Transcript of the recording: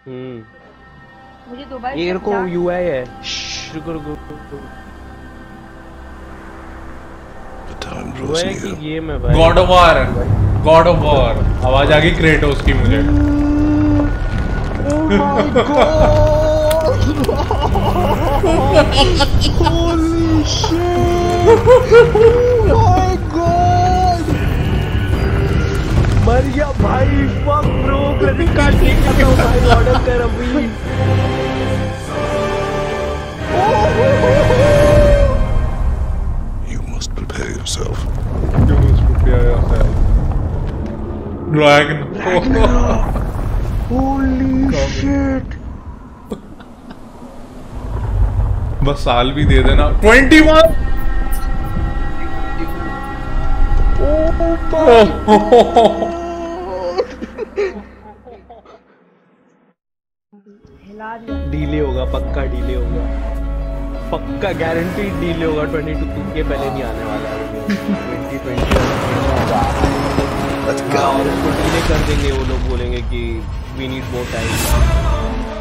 मुझे Dubai air को UI है। रुको रुको रुको। यूआई की गेम है भाई। God of War, God of War. आवाज आ गई क्रेटोस की मुझे। Oh my God! Holy shit! Oh my God! मर गया भाई। Fuck bro, क्रेडिट कार्ड ठीक करता हूँ भाई, ऑर्डर कर अभी। You must prepare yourself. You must prepare yourself. Dragon. Holy shit! बस साल भी दे देना। 21। डीले होगा, पक्का डीले होगा, पक्का गारंटी डीले होगा। 22 के पहले नहीं आने वाला है। 2020 और उसको डीले कर देंगे। वो लोग बोलेंगे कि वी नीड मोर टाइम।